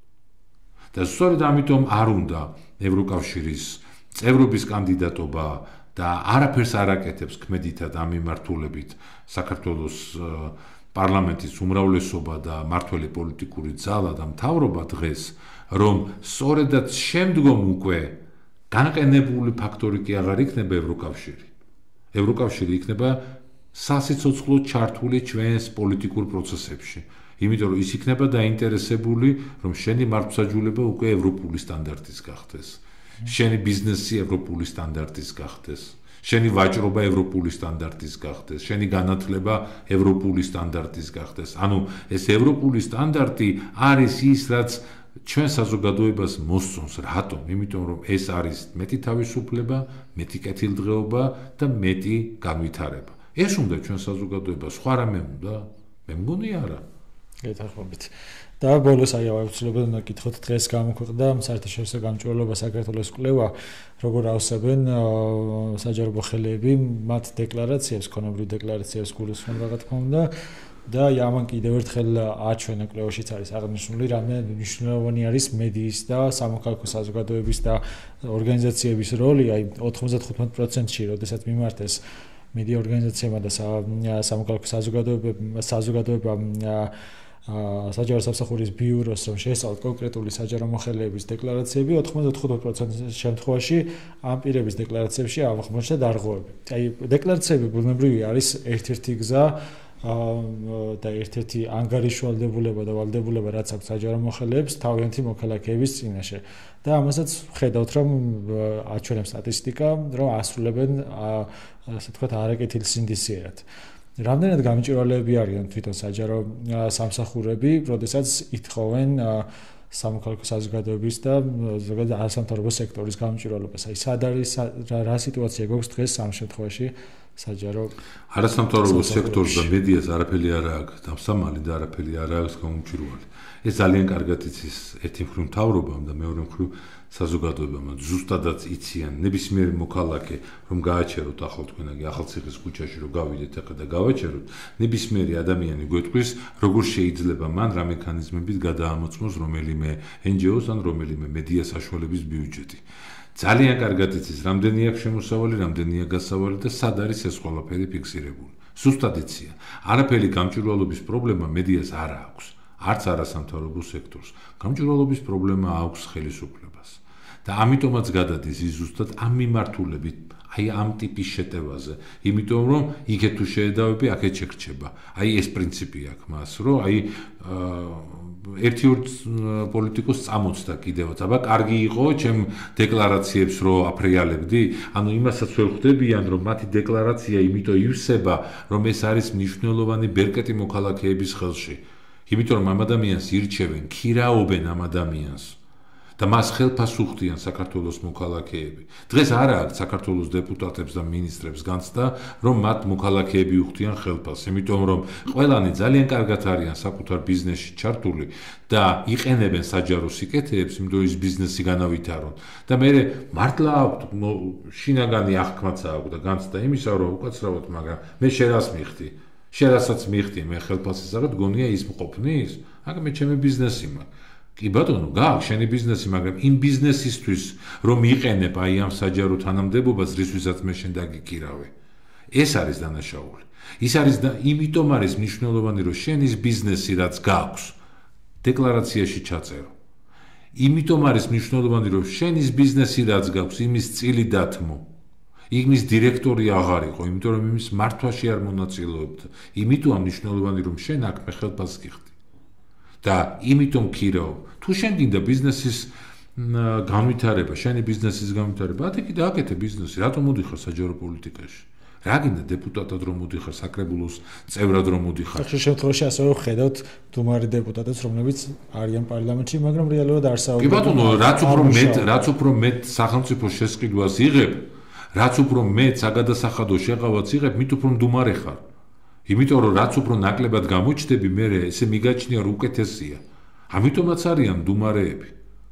და სწორედ ამიტომ არ უნდა ევროკავშირის წევრობის კანდიდატობა და არაფერს არ აკეთებს ქმედითად ამ მიმართულებით საქართველოს პარლამენტის უმრავლესობა და მართველი პოლიტიკური ძალა და მთავრობა დღეს, რომ სწორედაც შემდგომ უკვე განყენებული ფაქტორი კი აღარ იქნება ევროკავშირი. ევროკავშირი იქნება სასიცოცხლო ჩართული ჩვენს პოლიტიკურ პროცესებში. იმიტომ რომ ის იქნება დაინტერესებული, რომ შენი მართლმსაჯულება უკვე ევროპული სტანდარტის გახდეს. შენი ბიზნესი ევროპული სტანდარტის გახდეს. შენი ვაჭრობა ევროპული სტანდარტის გახდეს. შენი განათლება ევროპული სტანდარტის გახდეს. ანუ ეს ევროპული სტანდარტი არის ის, რაც ჩვენ საზოგადოებას მოსწონს. რატომ? იმიტომ რომ ეს არის მეტი თავისუფლება, მეტი კეთილდღეობა და მეტი განვითარება. ეს უნდა ჩვენ საზოგადოებას, სხვა რამე უნდა? მე მგონი არა. გეთანხმებით. და ბოლოს აი აუცილებლად უნდა გითხოთ, დღეს გამოქვეყნდა საერთაშორისო გამჭვირვალობა საქართველოს კვლევა, როგორ ავსებენ საჯარო ხელები მათ დეკლარაციებს, ქონობრივ დეკლარაციებს გულისხმობ რა თქმა უნდა. და ამან კიდევ ერთხელ აჩვენა კვლევაშიც არის აღნიშნული, რამდენად მნიშვნელოვანი არის მედიის და სამოქალაქო საზოგადოების და ორგანიზაციების როლი, აი 95%-ში, როდესაც მიმართეს მედია ორგანიზაციებმა და სამოქალაქო საზოგადოებამ საჯარო სამსახურის ბიუროს რომ შეესწავლოთ კონკრეტული საჯარო მოხელეების დეკლარაციები, 95% შემთხვევაში ამ პირების დეკლარაციებში აღმოჩნდა დარღვევები. აი დეკლარაციები ბუნებრივი არის ერთ-ერთი გზა და ერთ-ერთი ანგარიშვალდებულება და ვალდებულება, რაც აქვს საჯარო მოხელეებს თავიანთი მოქალაქეების წინაშე. და ამასაც ხედავთ, რომ აჩვენებს სტატისტიკა, რომ ასრულებენ ასე ვთქვათ არაკეთილ სინდისიერად. რამდენად გამჭვირვალეები არიან თვითონ საჯარო სამსახურები, როდესაც ითხოვენ სამოქალაქო საზოგადოების და ზოგადად არასამთავრობო სექტორის გამჭვირვალობას. აი სად არის რა სიტუაცია გვაქვს დღეს ამ შემთხვევაში საჯარო არასამთავრობო სექტორს და მედიას არაფერი არ აქვს დამსამალი და არაფერი არ აქვს გამომჭვირვალი. ეს ძალიან კარგად იცის ერთი მხრივ მთავრობამ და მეორე მხრივ საზოგადოებამ. ზუსტადაც იციან ნებისმიერი მოქალაქე რომ გააჩეროთ ახალ თქვენ ახალციხის ქუჩაში რომ გავიდეთ ახლა და გავაჩეროთ ნებისმიერი ადამიანი გვეტყვის როგორ შეიძლება მან რა მექანიზმებით გადაამოწმოს რომელიმე NGO-ს ან რომელიმე მედია საშუალების ბიუჯეტი. ძალიან კარგად იცის რამდენი აქვს შემოსავალი, რამდენია გასავალი და სად არის ეს ყველაფერი ფიქსირებული. ზუსტად იციან. არაფერი გამჭვირვალობის პრობლემა მედიას არ აქვს. არც არასამთავრობო სექტორს. გამჭვირვალობის პრობლემა აქვს ხელისუფლებას. და ამიტომაც გადადის ის ზუსტად ამ მიმართულებით, აი ამ ტიპის შეტევაზე, იმიტომ რომ იქეთ თუ შეედავები, აქეთ შეგრჩება. აი ეს პრინციპი აქვს მას, რომ აი ერთი ორ პოლიტიკოს წამოწდა კიდევაც. აბა კარგი იყო ჩემ დეკლარაციებს რო აფრიალებდი, ანუ იმასაც ვერ ხვდებიან რომ მათი დეკლარაცია იმიტომ ივსება, რომ ეს არის მნიშვნელოვანი ბერკეტი მოქალაქეების ხელში. იმიტომ რომ ამ ადამიანს ირჩევენ, ქირაობენ ამ ადამიანს და მას ხელფას უხდიან საქართველოს მოქალაქეები. დღეს არ აქვს საქართველოს დეპუტატებს და მინისტრებს განცდა, რომ მათ მოქალაქეები უხდიან ხელფას, იმიტომ რომ ყველანი ძალიან კარგად არიან საკუთარ ბიზნესში ჩართული და იყენებენ საჯარო სიკეთეებს, იმიტომ ის ბიზნესი განავითარონ. და მე მართლა აქვს შინაგანი აღქმაც აქვს და განცდა იმისა, რომ უკაცრავად, მაგრამ მე შენას მიხდი. შენასაც მიხდი მე ხელფასის აღარ გონია ის მყოფნის? აქ მე ჩემი ბიზნესი მაქვს. კი ბატონო, გააქვს შენი ბიზნესი, მაგრამ იმ ბიზნესისთვის რომ იყენებ აი ამ საჯარო თანამდებობას, რისთვისაც მე შენ დაგიქირავე. ეს არის დანაშაული. ის არის და იმიტომ არის მნიშვნელოვანი, რომ შენ ის ბიზნესი რაც გააქვს, დეკლარაციაში ჩაწერო. იმიტომ არის მნიშვნელოვანი, რომ შენ ის ბიზნესი რაც გააქვს, იმის წილი დათმო. იმის დირექტორი აღარ იყო, იმიტომ რომ იმის მართვაში არ მონაწილეობდა. იმიტომ მნიშვნელოვანი, რომ შენ აქ მე ხელფასს გიხდი. და იმიტომ ქირაობ, თუ შენ გინდა ბიზნესის განვითარება, შენი ბიზნესის განვითარება, ათი და აკეთე ბიზნესი, რატომ მოდიხარ საჯარო პოლიტიკაში? რა გინდა დეპუტატად რომ მოდიხარ, საკრებულოს წევრად რომ მოდიხარ? ახლა შემთხვევაში ასევე ხედავთ დუმარი დეპუტატებს, რომლებიც არიან პარლამენტში, მაგრამ რეალურად არ საუბრობენ. კი ბატონო, რაც უფრო მეტ სახელმწიფო შესყიდვას იღებ, რაც უფრო მეტ საგადასახადო შეღავაც იღებ, მით უფრო მდუმარე ხარ. იმიტომ რომ რაც უფრო ნაკლებად გამოჩნდები, მე ესე მიგაჩნია რომ უკეთესია. ამიტომაც არიან მდუმარეები.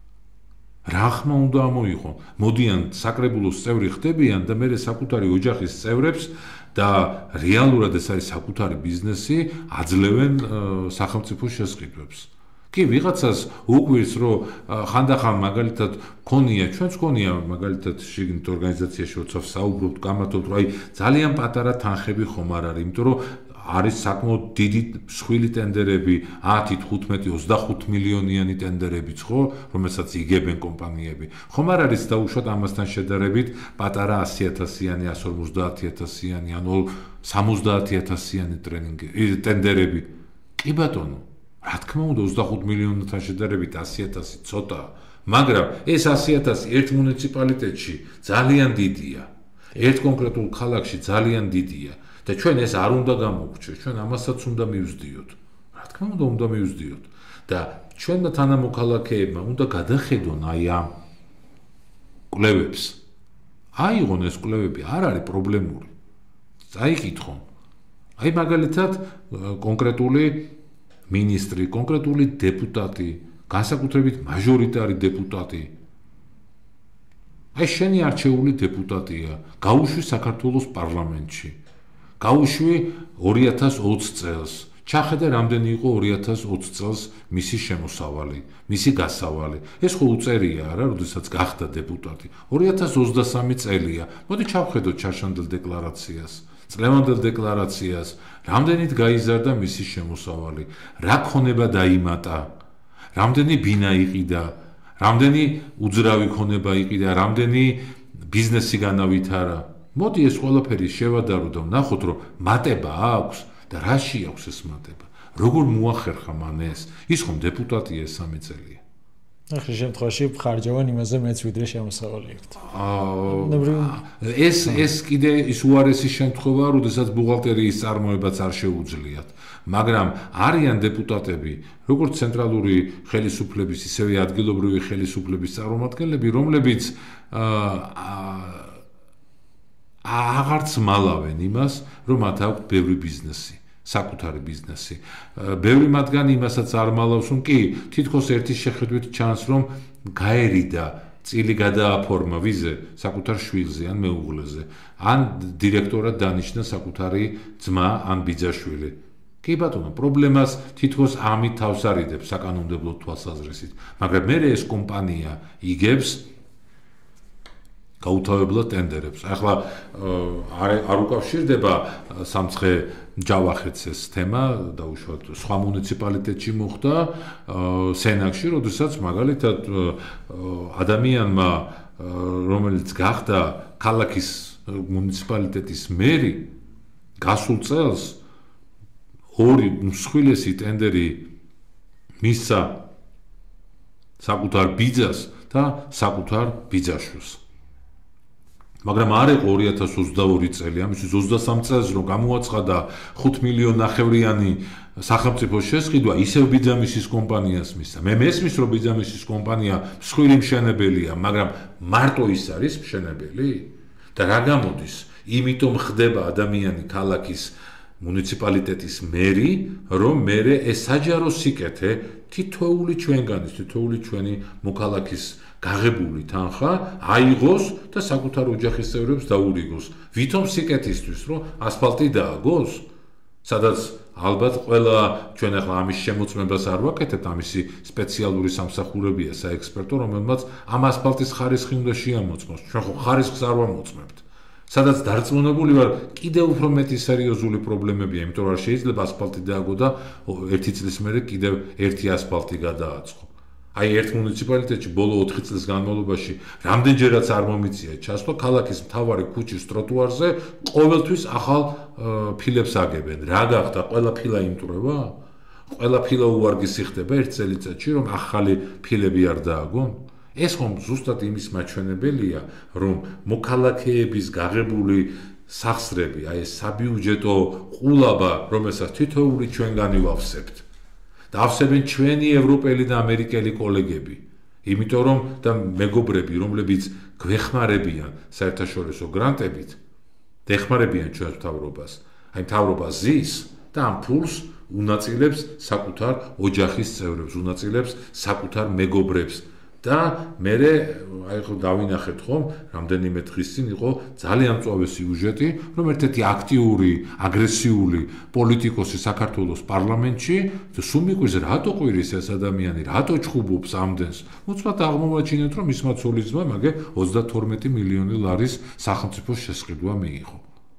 რა ხმა უნდა ამოიღონ? მოდიან საკრებულოს წევრი ხდებიან და მე საკუთარი ოჯახის წევრებს და რეალურად ეს არის საკუთარი ბიზნესი აძლევენ სახელმწიფო შესყიდვებს. კი, ვიღაცას უკვირს, რომ ხანდახან მაგალითად ქონია, ჩვენც ქონია მაგალითად შიგნით ორგანიზაციაში როცა საუბრობთ, გამართობთ, რომ აი ძალიან პატარა თანხები ხომ არ არის, იმიტომ რომ არის საკმაოდ დიდი მსხვილი ტენდერები, 10, 15, 25 მილიონიანი ტენდერებიც, ხო, რომელსაც იგებენ კომპანიები. ხომ არ არის დაუშვათ ამასთან შედარებით პატარა 100.000-იანი, 150.000-იანი, ანუ 70.000-იანი ტენდერები. კი ბატონო, რა თქმა უნდა 25 მილიონთან შედარებით 100.000 ცოტაა, მაგრამ ეს 100.000 ერთ მუნიციპალიტეტში ძალიან დიდია. ერთ კონკრეტულ ქალაქში ძალიან დიდია. და ჩვენ ეს არ უნდა გამოვჩეთ, ჩვენ ამასაც უნდა მივსდიოთ. რა თქმა უნდა მივსდიოთ. და ჩვენმა თანამოქალაქეებმა უნდა გადახედონ აი ამ კვლევებს. აიღონ ეს კვლევები, არ არის პრობლემური. წაიკითხონ. აი მაგალითად კონკრეტული მინისტრი, კონკრეტული დეპუტატი, განსაკუთრებით მაჟორიტარი დეპუტატი. აი შენი არჩეული დეპუტატია, გაუშვი საქართველოს პარლამენტში. გაუშვი 2020 წელს. ჩახედე რამდენი იყო 2020 წელს მისი შემოსავალი, მისი გასავალი. ეს ხო უწერია არა, როდესაც გახდა დეპუტატი. 2023 წელია. მოდი ჩავხედოთ ჩაშანდილ დეკლარაციას, წლევანდელ დეკლარაციას, რამდენით გაიზარდა მისი შემოსავალი, რა ქონება დაიმატა, რამდენი ბინა იყიდა, რამდენი უძრავი ქონება იყიდა, რამდენი ბიზნესი განავითარა. მოდი ეს ყველაფერი შევადარო და ვნახოთ, რომ მატება აქვს და რაში აქვს ეს მატება. როგორ მოახერხა მან ეს? ის ხომ დეპუტატია 3 წელია. ახლა შემთხვევაში ხარჯავენ იმაზე მეც ვიდრე შემოსავალი ერთ. ეს კიდე ის უარესი შემთხვევაა, როდესაც ბუღალტერიის წარმოებაც არ შეუძლიათ. მაგრამ არიან დეპუტატები, როგორც ცენტრალური ხელისუფლების, ისევე ადგილობრივი ხელისუფლების წარმომადგენლები, რომლებიც აღარც მალავენ იმას, რომ მათ აქვს ბევრი ბიზნესი. საკუთარი ბიზნესი. ბევრი მათგანი იმასაც არ მალავს, რომ კი, თითქოს ერთის შეხედვით ჩანს, რომ გაერიდა წილი გადააფორმა ვიზე საკუთარ შვილზე ან მეუღლეზე, ან დირექტორად დანიშნა საკუთარი ძმა ან ბიძაშვილი. კი ბატონო, პრობლემას თითქოს ამით თავს არიდებს საკანონმდებლო თვალსაზრისით, მაგრამ მე ეს კომპანია იგებს გაუთავებლად ტენდერებს. ახლა არ უკავშირდება სამცხე ჯავახეთს ეს თემა, დაუშვათ სხვა მუნიციპალიტეტში მოხდა სენაკში, როდესაც მაგალითად ადამიანმა, რომელიც გახდა ქალაქის მუნიციპალიტეტის მერი, გასულ წელს ორი მსხვილესი ტენდერი მისცა საკუთარ ბიძას და საკუთარ ბიძაშვილს. მაგრამ არ იყო 2022 წელი, ამისთვის 23 წელს რომ გამოაცხადა 5 მილიონი ნახევრიანი სახელმწიფო შესყიდვა, ისევ ბიძამისის კომპანიას მისცა. მე მესმის რომ ბიძამისის კომპანია მსხვილი მშენებელია, მაგრამ მარტო ის არის მშენებელი? და რა გამოდის? იმიტომ ხდება ადამიანი ქალაქის მუნიციპალიტეტის მერი, რომ მერე ეს საჯარო სიკეთე თითოეული ჩვენგანის, თითოეული ჩვენი მოქალაქის გაღებული თანხა აიღოს და საკუთარ ოჯახის წევრებს დაურიგოს. ვითომ სიკეთისთვის, რომ ასფალტი დააგოს? სადაც ალბათ ყველა ჩვენ ახლა ამის შემოწმებას არ ვაკეთებთ, ამისი სპეციალური სამსახურებია საექსპერტო, რომელმაც ამ ასფალტის ხარისხი უნდა შეამოწმოს. ჩვენ ხო ხარისხს არ ვამოწმებთ. სადაც დარწმუნებული ვარ, კიდევ უფრო მეტი სერიოზული პრობლემებია, იმიტომ რომ შეიძლება ასფალტი დააგო და ერთი წლის მერე კიდევ ერთი ასფალტი გადააწყო. აი ერთ მუნიციპალიტეტში ბოლო 4 წლის განმავლობაში რამდენჯერაც არ მომიწია ჩასვლა ქალაქის მთავარი ქუჩის ტროტუარზე ყოველთვის ახალ ფილებს აგებენ. რა გახდა? ყველა ფილა იმტვრევა? ყველა ფილა უვარგისი ხდება ერთ წელიწადში, რომ ახალი ფილები არ დააგონ? ეს ხომ ზუსტად იმის მაჩვენებელია, რომ მოქალაქეების გაღებული სახსრები, აი ეს საბიუჯეტო ყულაბა, რომელსაც თითოეული ჩვენგანი ვავსებთ. დავსებენ ჩვენი ევროპელი და ამერიკელი კოლეგები, იმიტომ რომ და მეგობრები, რომლებიც გვეხმარებიან საერთაშორისო გრანტებით, ეხმარებიან ჩვენს მთავრობას. აი მთავრობა ზის და ამ ფულს უნაწილებს საკუთარ ოჯახის წევრებს, უნაწილებს საკუთარ მეგობრებს. და მე აი ხო დავინახეთ ხომ, რამდენიმე დღის წინ იყო ძალიან მწვავე სიუჟეტი, რომ ერთ-ერთი აქტიური, აგრესიული პოლიტიკოსი საქართველოს პარლამენტში სულ მიყვარს რატო ყვირის ეს ადამიანი, რატო ჩხუბობს ამდენს. უცბად აღმოვაჩინეთ, რომ მისმა ცოლისმა მაგე 32 მილიონი ლარის სახელმწიფო შესყიდვა მიიღო.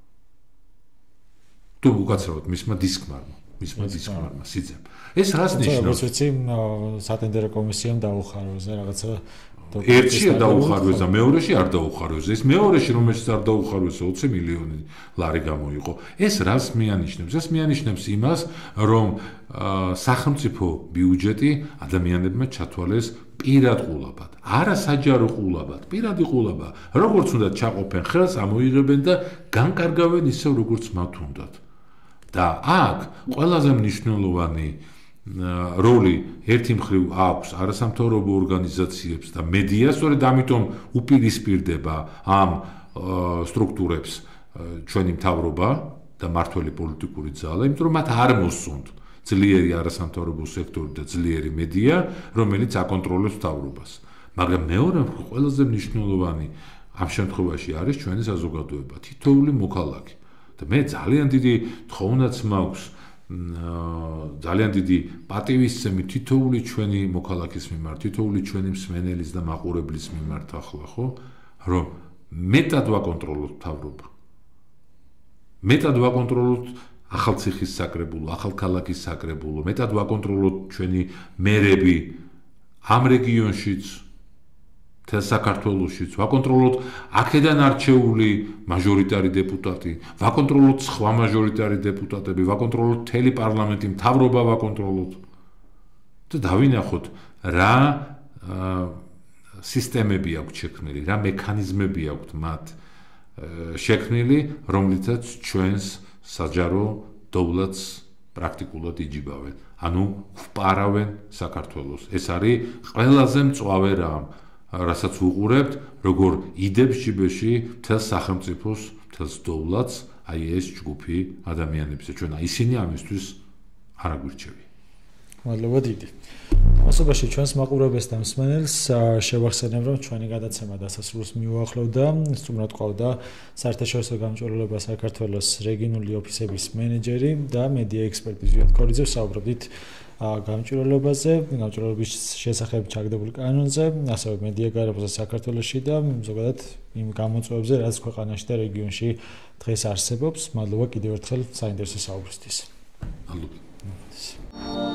თუ უკაცრავად მისმა დისკმარმა სიძემ. ეს რას ნიშნავს? ვიცი, სატენდერო კომისიამ დაუხაროს რაღაცა ერთში დაუხაროს და მეორეში არ დაუხაროს. ეს მეორეში რომელშიც არ დაუხაროს 20 მილიონი ლარი გამოიყო. ეს რას მიანიშნებს? ეს მიანიშნებს იმას, რომ სახელმწიფო ბიუჯეტი ადამიანებმა ჩათვალეს პირად ყულაბად, არა საჯარო ყულაბად, პირადი ყულაბა. როგორც უნდა ჩაყოფენ ხელს, ამოიღებენ და განკარგავენ ისევ როგორც მათ უნდათ. და აქ ყველაზე მნიშვნელოვანი როლი ერთი მხრივ აქვს არასამთავრობო ორგანიზაციებს და მედიას, სწორედ ამიტომ უპირისპირდება ამ სტრუქტურებს ჩვენი მთავრობა და მართველი პოლიტიკური ძალა, იმიტომ რომ მათ არ მოსწონთ ძლიერი არასამთავრობო სექტორი და ძლიერი მედია, რომელიც აკონტროლებს მთავრობას. მაგრამ მეორე მხრივ ყველაზე მნიშვნელოვანი ამ შემთხვევაში არის ჩვენი საზოგადოება, თითოეული მოქალაქე. და მე ძალიან დიდი თხოვნაც მაქვს, ძალიან დიდი პატივისცემი თითოეული ჩვენი მოქალაქის მიმართ, თითოეული ჩვენი მსმენელის და მაყურებლის მიმართ ახლა, ხო, რომ მეტად ვაკონტროლოთ მთავრობა. მეტად ვაკონტროლოთ ახალციხის საკრებულო, ახალქალაქის საკრებულო, მეტად ვაკონტროლოთ ჩვენი მერები ამ რეგიონშიც, თელ საქართველოშიც, ვაკონტროლოთ აქედან არჩეული მაჟორიტარი დეპუტატი, ვაკონტროლოთ სხვა მაჟორიტარი დეპუტატები, ვაკონტროლოთ მთელი პარლამენტი, მთავრობა ვაკონტროლოთ და დავინახოთ რა სისტემები აქვს შექმნილი, რა მექანიზმები აქვს მათ შექმნილი, რომლითაც ჩვენს საჯარო დოვლათს პრაქტიკულად იჯიბავენ. ანუ ვპარავენ საქართველოს. ეს არის ყველაზე მწვავე რამ, რასაც ვუყურებთ, როგორ იდებს ჯიბეში მთელს სახელმწიფოს, მთელს დოვლათს, აი ეს ჯგუფი ადამიანებისა. ჩვენ ისინი ამისთვის არ აგვირჩევია. მადლობა დიდი. ასობაში ჩვენს მაყურებელს და მსმენელს შევახსენებ, რომ ჩვენი გადაცემა დასასრულს მიუახლოვდა. სტუმრად ყავდა საერთაშორისო გამჭვირვალობა საქართველოს რეგიონული ოფისების მენეჯერი და მედია ექსპერტი ზვიად ქორიძე. საუბრობდით გამჭვირვალობაზე, გამჭვირვალობის შესახებ ჩაგდებულ კანონზე, ასევე მედია გარემოზე საქართველოში და ზოგადად იმ გამოწვევებზე, რაც ქვეყანაში და რეგიონში დღეს არსებობს. მადლობა კიდევ ერთხელ საინტერესო საუბრისთვის. მადლობა.